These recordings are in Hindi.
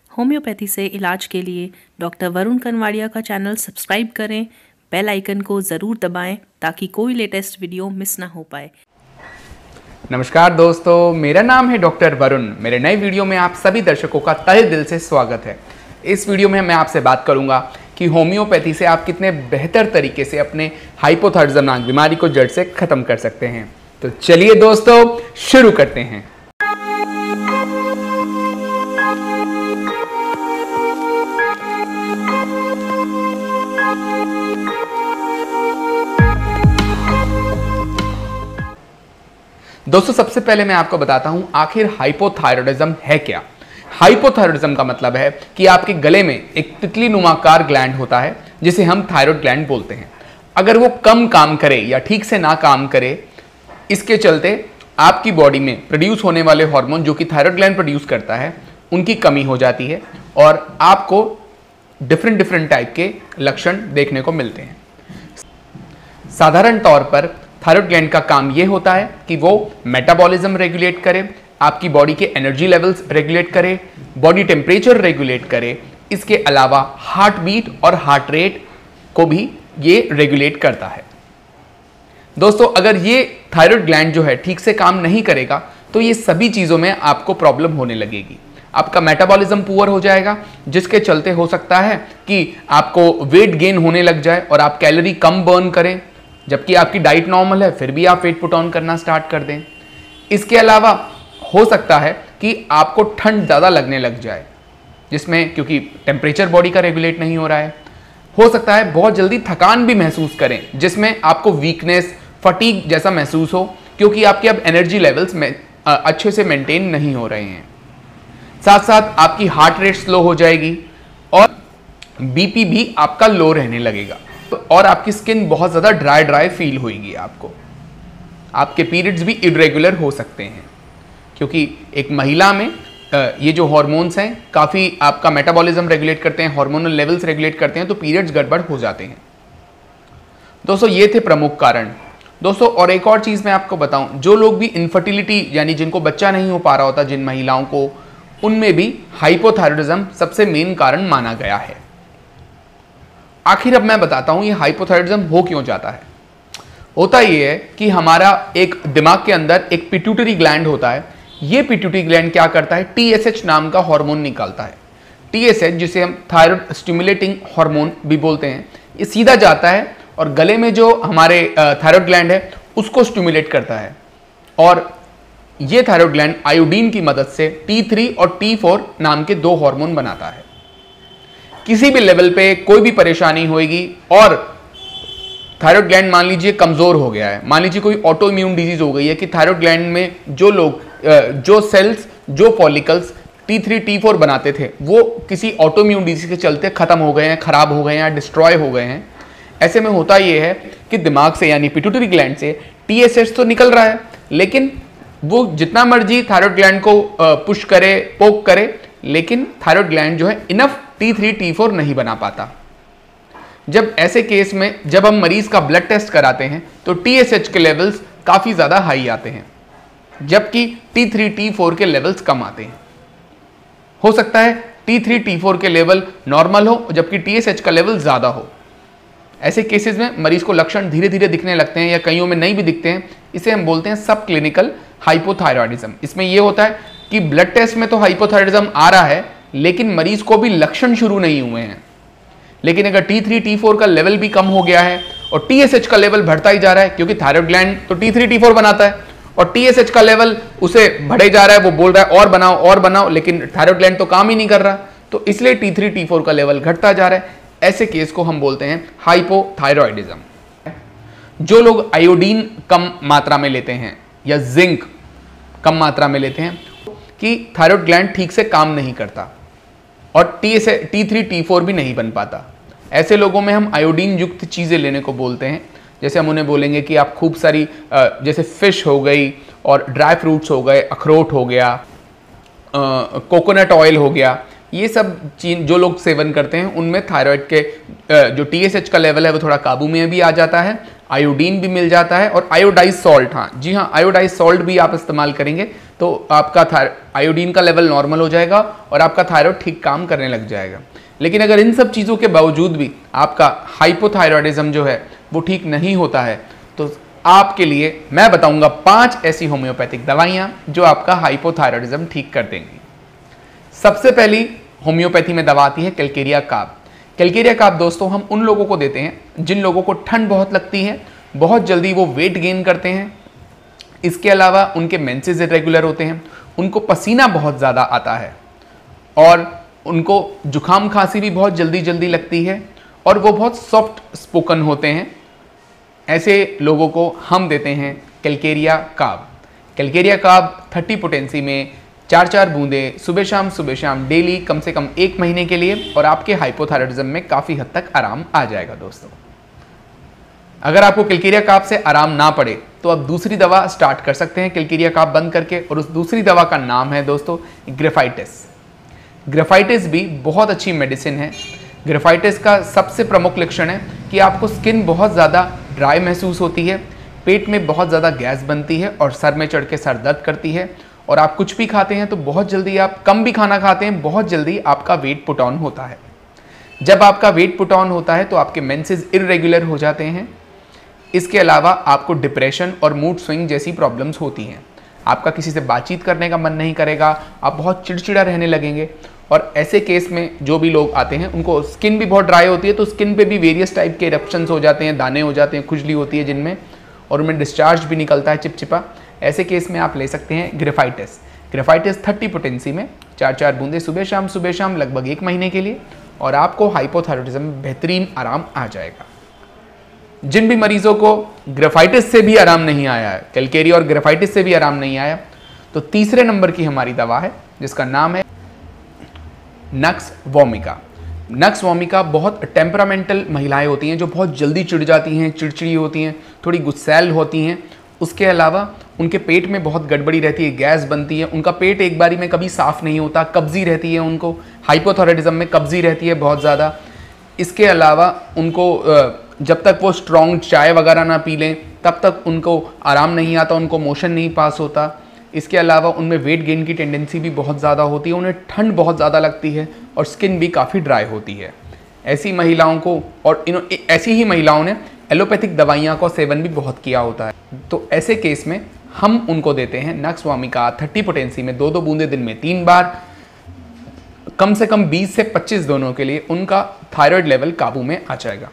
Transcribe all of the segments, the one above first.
होम्योपैथी से इलाज के लिए डॉक्टर वरुण कनवाड़िया का चैनल सब्सक्राइब करें, बेल आइकन को ज़रूर दबाएं ताकि कोई लेटेस्ट वीडियो मिस ना हो पाए। नमस्कार दोस्तों, मेरा नाम है डॉक्टर वरुण। मेरे नए वीडियो में आप सभी दर्शकों का तहे दिल से स्वागत है। इस वीडियो में मैं आपसे बात करूंगा कि होम्योपैथी से आप कितने बेहतर तरीके से अपने हाइपोथायराइडिज्म नामक बीमारी को जड़ से खत्म कर सकते हैं। तो चलिए दोस्तों शुरू करते हैं। दोस्तों सबसे पहले मैं आपको बताता हूं आखिर हाइपोथायराइडिज्म है क्या। हाइपोथायराइडिज्म का मतलब है कि आपके गले में एक तितली नुमाकार ग्लैंड होता है जिसे हम थायराइड ग्लैंड बोलते हैं। अगर वो कम काम करे या ठीक से ना काम करे, इसके चलते आपकी बॉडी में प्रोड्यूस होने वाले हार्मोन जो कि थायराइड ग्लैंड प्रोड्यूस करता है उनकी कमी हो जाती है और आपको डिफरेंट टाइप के लक्षण देखने को मिलते हैं। साधारण तौर पर थायराइड ग्लैंड का काम यह होता है कि वो मेटाबॉलिज्म रेगुलेट करे, आपकी बॉडी के एनर्जी लेवल्स रेगुलेट करे, बॉडी टेम्परेचर रेगुलेट करे। इसके अलावा हार्ट बीट और हार्ट रेट को भी ये रेगुलेट करता है। दोस्तों अगर ये थायराइड ग्लैंड जो है ठीक से काम नहीं करेगा तो ये सभी चीज़ों में आपको प्रॉब्लम होने लगेगी। आपका मेटाबॉलिज्म पुअर हो जाएगा, जिसके चलते हो सकता है कि आपको वेट गेन होने लग जाए और आप कैलोरी कम बर्न करें, जबकि आपकी डाइट नॉर्मल है फिर भी आप वेट पुट ऑन करना स्टार्ट कर दें। इसके अलावा हो सकता है कि आपको ठंड ज़्यादा लगने लग जाए, जिसमें क्योंकि टेम्परेचर बॉडी का रेगुलेट नहीं हो रहा है। हो सकता है बहुत जल्दी थकान भी महसूस करें, जिसमें आपको वीकनेस, फटीग जैसा महसूस हो, क्योंकि आपके अब एनर्जी लेवल्स में अच्छे से मेंटेन नहीं हो रहे हैं। साथ साथ आपकी हार्ट रेट स्लो हो जाएगी और बीपी भी आपका लो रहने लगेगा और आपकी स्किन बहुत ज़्यादा ड्राई फील होगी। आपके पीरियड्स भी इरेगुलर हो सकते हैं, क्योंकि एक महिला में ये जो हार्मोन्स हैं काफ़ी आपका मेटाबॉलिज्म रेगुलेट करते हैं, हार्मोनल लेवल्स रेगुलेट करते हैं, तो पीरियड्स गड़बड़ हो जाते हैं। दोस्तों ये थे प्रमुख कारण। दोस्तों और एक और चीज़ मैं आपको बताऊं, जो लोग भी इनफर्टिलिटी यानी जिनको बच्चा नहीं हो पा रहा होता, जिन महिलाओं को, उनमें भी हाइपोथायराइडिज्म सबसे मेन कारण माना गया है। आखिर अब मैं बताता हूं ये हाइपोथायराइडिज्म हो क्यों जाता है। होता ये है कि हमारा एक दिमाग के अंदर एक पिट्यूटरी ग्लैंड होता है। ये पिट्यूटरी ग्लैंड क्या करता है, TSH नाम का हार्मोन निकालता है। TSH जिसे हम थायराइड स्टिमुलेटिंग हार्मोन भी बोलते हैं, ये सीधा जाता है और गले में जो हमारे थायराइड ग्लैंड है उसको स्टिमुलेट करता है और ये थायराइड ग्लैंड आयोडीन की मदद से T3 और T4 नाम के दो हार्मोन बनाता है। किसी भी लेवल पे कोई भी परेशानी होगी और थायराइड ग्लैंड मान लीजिए कमजोर हो गया है, मान लीजिए कोई ऑटो इम्यून डिजीज हो गई है कि थायराइड ग्लैंड में जो लोग जो सेल्स, जो फॉलिकल्स T3 T4 बनाते थे वो किसी ऑटो इम्यून डिजीज के चलते खत्म हो गए हैं, खराब हो गए हैं या डिस्ट्रॉय हो गए हैं। ऐसे में होता यह है कि दिमाग से यानी पिट्यूटरी ग्लैंड से TSH तो निकल रहा है, लेकिन वो जितना मर्जी थायराइड ग्लैंड को पुश करे, पोक करे, लेकिन थायराइड ग्लैंड जो है इनफ T3 T4 नहीं बना पाता। जब ऐसे केस में जब हम मरीज का ब्लड टेस्ट कराते हैं तो TSH के लेवल्स काफ़ी ज़्यादा हाई आते हैं, जबकि T3 T4 के लेवल्स कम आते हैं। हो सकता है T3 T4 के लेवल नॉर्मल हो जबकि TSH का लेवल ज़्यादा हो। ऐसे केसेस में मरीज को लक्षण धीरे धीरे दिखने लगते हैं या कईयों में नहीं भी दिखते हैं। इसे हम बोलते हैं सब क्लिनिकल हाइपोथायराइडिज्म। इसमें यह होता है कि ब्लड टेस्ट में तो हाइपोथायराइडिज्म आ रहा है, लेकिन मरीज को भी लक्षण शुरू नहीं हुए हैं। लेकिन अगर T3 T4 का लेवल भी कम हो गया है और TSH का लेवल बढ़ता ही जा रहा है, क्योंकि थायराइड ग्लैंड तो T3 T4 बनाता है और TSH का लेवल उसे बढ़े जा रहा है, वो बोल रहा है और बनाओ, लेकिन थायराइड ग्लैंड तो काम ही नहीं कर रहा, तो इसलिए T3 T4 का लेवल घटता जा रहा है। ऐसे केस को हम बोलते हैं हाइपोथायराइडिज्म। जो लोग आयोडीन कम मात्रा में लेते हैं या जिंक कम मात्रा में लेते हैं कि थायराइड ग्लैंड ठीक से काम नहीं करता और T3 T4 भी नहीं बन पाता, ऐसे लोगों में हम आयोडीन युक्त चीज़ें लेने को बोलते हैं। जैसे हम उन्हें बोलेंगे कि आप खूब सारी जैसे फिश हो गई और ड्राई फ्रूट्स हो गए, अखरोट हो गया, कोकोनट ऑयल हो गया, ये सब चीज जो लोग सेवन करते हैं उनमें थायराइड के जो TSH का लेवल है वो थोड़ा काबू में भी आ जाता है, आयोडीन भी मिल जाता है और आयोडाइज सॉल्ट, हाँ जी हाँ, आयोडाइज सॉल्ट भी आप इस्तेमाल करेंगे तो आपका आयोडीन का लेवल नॉर्मल हो जाएगा और आपका थायराइड ठीक काम करने लग जाएगा। लेकिन अगर इन सब चीज़ों के बावजूद भी आपका हाइपोथायरॉयडिज्म जो है वो ठीक नहीं होता है, तो आपके लिए मैं बताऊंगा 5 ऐसी होम्योपैथिक दवाइयां जो आपका हाइपोथायरॉयडिज्म ठीक कर देंगी। सबसे पहली होम्योपैथी में दवा आती है कैलकेरिया काब। कैलकेरिया काब दोस्तों हम उन लोगों को देते हैं जिन लोगों को ठंड बहुत लगती है, बहुत जल्दी वो वेट गेन करते हैं, इसके अलावा उनके मेंसेस इरेगुलर होते हैं, उनको पसीना बहुत ज़्यादा आता है और उनको जुकाम खांसी भी बहुत जल्दी जल्दी लगती है और वो बहुत सॉफ्ट स्पोकन होते हैं। ऐसे लोगों को हम देते हैं calcarea carb. Calcarea carb 30 potency में 4-4 बूंदें सुबह शाम डेली कम से कम 1 महीने के लिए, और आपके हाइपोथायरॉयडिज्म में काफ़ी हद तक आराम आ जाएगा दोस्तों। अगर आपको कैलकेरिया काब से आराम ना पड़े तो आप दूसरी दवा स्टार्ट कर सकते हैं कैलकेरिया काब बंद करके, और उस दूसरी दवा का नाम है दोस्तों ग्रेफाइटिस। ग्रेफाइटिस भी बहुत अच्छी मेडिसिन है। ग्रेफाइटिस का सबसे प्रमुख लक्षण है कि आपको स्किन बहुत ज़्यादा ड्राई महसूस होती है, पेट में बहुत ज़्यादा गैस बनती है और सर में चढ़ के सर दर्द करती है, और आप कुछ भी खाते हैं तो बहुत जल्दी, आप कम भी खाना खाते हैं बहुत जल्दी आपका वेट पुट ऑन होता है। जब आपका वेट पुट ऑन होता है तो आपके मेंसेस इरेगुलर हो जाते हैं। इसके अलावा आपको डिप्रेशन और मूड स्विंग जैसी प्रॉब्लम्स होती हैं। आपका किसी से बातचीत करने का मन नहीं करेगा, आप बहुत चिड़चिड़ा रहने लगेंगे, और ऐसे केस में जो भी लोग आते हैं उनको स्किन भी बहुत ड्राई होती है, तो स्किन पे भी वेरियस टाइप के इरप्शंस हो जाते हैं, दाने हो जाते हैं, खुजली होती है जिनमें, और उनमें डिस्चार्ज भी निकलता है चिपचिपा। ऐसे केस में आप ले सकते हैं ग्रेफाइटिस। ग्रेफाइटिस 30 पोटेंसी में 4-4 बूंदे सुबह शाम लगभग 1 महीने के लिए, और आपको हाइपोथायरॉयडिज्म में बेहतरीन आराम आ जाएगा। जिन भी मरीजों को ग्रेफाइटिस से भी आराम नहीं आया है, कैलकेरिया और ग्रेफाइटिस से भी आराम नहीं आया, तो तीसरे नंबर की हमारी दवा है जिसका नाम है नक्स वोमिका। नक्स वोमिका बहुत टेम्परामेंटल महिलाएं होती हैं जो बहुत जल्दी चिढ़ जाती हैं, चिड़चिड़ी होती हैं, थोड़ी गुस्सैल होती हैं। उसके अलावा उनके पेट में बहुत गड़बड़ी रहती है, गैस बनती है, उनका पेट एक बारी में कभी साफ़ नहीं होता, कब्जी रहती है, उनको हाइपोथायरॉयडिज्म में कब्जी रहती है बहुत ज़्यादा। इसके अलावा उनको जब तक वो स्ट्रॉन्ग चाय वगैरह ना पी लें तब तक उनको आराम नहीं आता, उनको मोशन नहीं पास होता। इसके अलावा उनमें वेट गेन की टेंडेंसी भी बहुत ज़्यादा होती है, उन्हें ठंड बहुत ज़्यादा लगती है और स्किन भी काफ़ी ड्राई होती है। ऐसी महिलाओं को, और ऐसी ही महिलाओं ने एलोपैथिक दवाइयाँ का सेवन भी बहुत किया होता है, तो ऐसे केस में हम उनको देते हैं नक्स वोमिका 30 पोटेंसी में 2-2 बूंदे दिन में 3 बार, कम से कम 20 से 25 दोनों के लिए। उनका थायराइड लेवल काबू में आ जाएगा।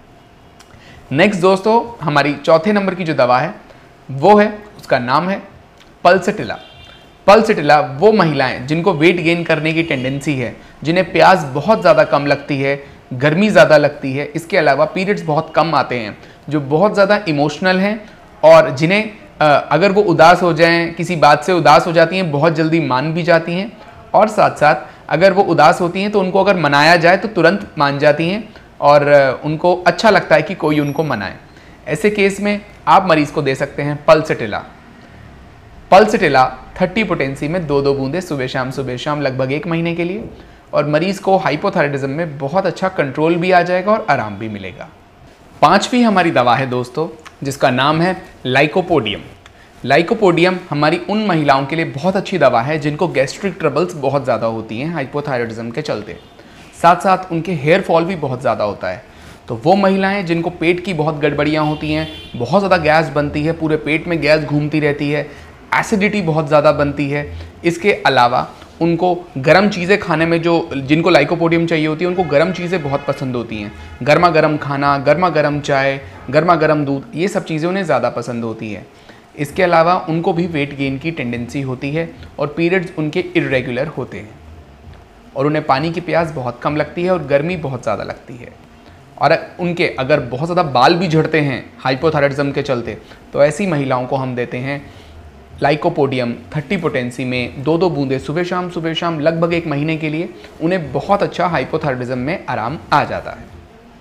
नेक्स्ट दोस्तों हमारी चौथे नंबर की जो दवा है वो है, उसका नाम है पल्सटिला। पल्सटिला वो महिलाएं जिनको वेट गेन करने की टेंडेंसी है, जिन्हें प्यास बहुत ज़्यादा कम लगती है, गर्मी ज़्यादा लगती है, इसके अलावा पीरियड्स बहुत कम आते हैं, जो बहुत ज़्यादा इमोशनल हैं, और जिन्हें अगर वो उदास हो जाएं, किसी बात से उदास हो जाती हैं, बहुत जल्दी मान भी जाती हैं, और साथ साथ अगर वो उदास होती हैं तो उनको अगर मनाया जाए तो तुरंत मान जाती हैं और उनको अच्छा लगता है कि कोई उनको मनाए। ऐसे केस में आप मरीज़ को दे सकते हैं पल्सटिला। पल्सटिला 30 पोटेंसी में 2-2 बूंदे सुबह शाम लगभग 1 महीने के लिए, और मरीज़ को हाइपोथायरॉयडिज्म में बहुत अच्छा कंट्रोल भी आ जाएगा और आराम भी मिलेगा। 5वीं हमारी दवा है दोस्तों जिसका नाम है लाइकोपोडियम। लाइकोपोडियम हमारी उन महिलाओं के लिए बहुत अच्छी दवा है जिनको गैस्ट्रिक ट्रबल्स बहुत ज़्यादा होती हैं हाइपोथायरॉयडिज्म के चलते, साथ साथ उनके हेयर फॉल भी बहुत ज़्यादा होता है। तो वो महिलाएं जिनको पेट की बहुत गड़बड़ियाँ होती हैं, बहुत ज़्यादा गैस बनती है, पूरे पेट में गैस घूमती रहती है, एसिडिटी बहुत ज़्यादा बनती है, इसके अलावा उनको गर्म चीज़ें खाने में, जो जिनको लाइकोपोडियम चाहिए होती है उनको गर्म चीज़ें बहुत पसंद होती हैं, गर्मा गर्म खाना, गर्मा गर्म चाय, गर्मा गर्म दूध, ये सब चीज़ें उन्हें ज़्यादा पसंद होती है। इसके अलावा उनको भी वेट गेन की टेंडेंसी होती है और पीरियड्स उनके इरेगुलर होते हैं, और उन्हें पानी की प्यास बहुत कम लगती है और गर्मी बहुत ज़्यादा लगती है, और उनके अगर बहुत ज़्यादा बाल भी झड़ते हैं हाइपोथायरॉयडिज्म के चलते, तो ऐसी महिलाओं को हम देते हैं लाइकोपोडियम 30 पोटेंसी में 2-2 बूंदे सुबह शाम लगभग 1 महीने के लिए। उन्हें बहुत अच्छा हाइपोथायरॉयडिज्म में आराम आ जाता है।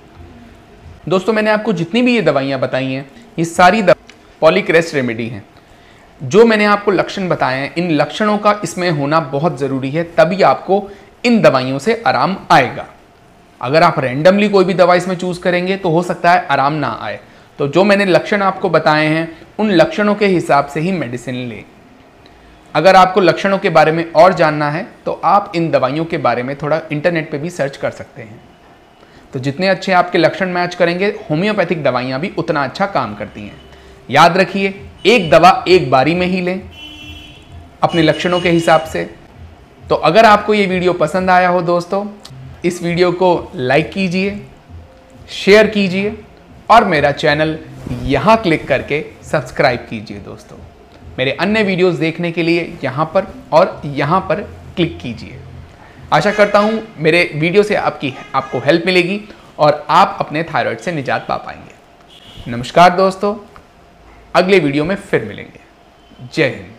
दोस्तों मैंने आपको जितनी भी ये दवाइयाँ बताई हैं, ये सारी पॉलीक्रेस्ट रेमेडी हैं। जो मैंने आपको लक्षण बताए हैं, इन लक्षणों का इसमें होना बहुत ज़रूरी है, तभी आपको इन दवाइयों से आराम आएगा। अगर आप रैंडमली कोई भी दवा इसमें चूज़ करेंगे तो हो सकता है आराम ना आए। तो जो मैंने लक्षण आपको बताए हैं, उन लक्षणों के हिसाब से ही मेडिसिन लें। अगर आपको लक्षणों के बारे में और जानना है तो आप इन दवाइयों के बारे में थोड़ा इंटरनेट पे भी सर्च कर सकते हैं। तो जितने अच्छे आपके लक्षण मैच करेंगे, होम्योपैथिक दवाइयाँ भी उतना अच्छा काम करती हैं। याद रखिए, एक दवा एक बारी में ही लें अपने लक्षणों के हिसाब से। तो अगर आपको ये वीडियो पसंद आया हो दोस्तों, इस वीडियो को लाइक कीजिए, शेयर कीजिए और मेरा चैनल यहाँ क्लिक करके सब्सक्राइब कीजिए दोस्तों। मेरे अन्य वीडियोस देखने के लिए यहाँ पर और यहाँ पर क्लिक कीजिए। आशा करता हूँ मेरे वीडियो से आपको हेल्प मिलेगी और आप अपने थायराइड से निजात पा पाएंगे। नमस्कार दोस्तों, अगले वीडियो में फिर मिलेंगे। जय हिंद।